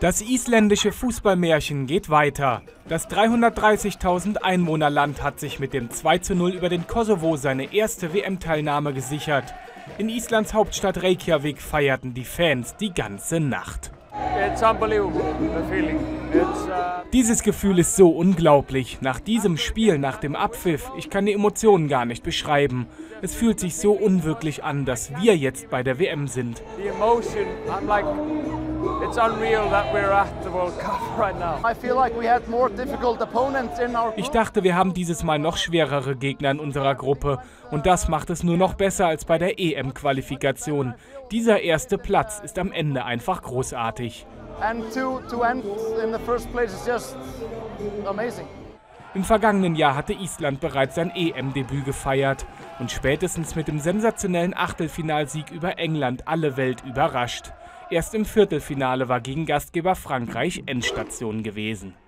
Das isländische Fußballmärchen geht weiter. Das 330.000 Einwohnerland hat sich mit dem 2:0 über den Kosovo seine erste WM-Teilnahme gesichert. In Islands Hauptstadt Reykjavik feierten die Fans die ganze Nacht. Dieses Gefühl ist so unglaublich. Nach diesem Spiel, nach dem Abpfiff, ich kann die Emotionen gar nicht beschreiben. Es fühlt sich so unwirklich an, dass wir jetzt bei der WM sind. Ich dachte, wir haben dieses Mal noch schwerere Gegner in unserer Gruppe. Und das macht es nur noch besser als bei der EM-Qualifikation. Dieser erste Platz ist am Ende einfach großartig. Im vergangenen Jahr hatte Island bereits sein EM-Debüt gefeiert und spätestens mit dem sensationellen Achtelfinalsieg über England alle Welt überrascht. Erst im Viertelfinale war gegen Gastgeber Frankreich Endstation gewesen.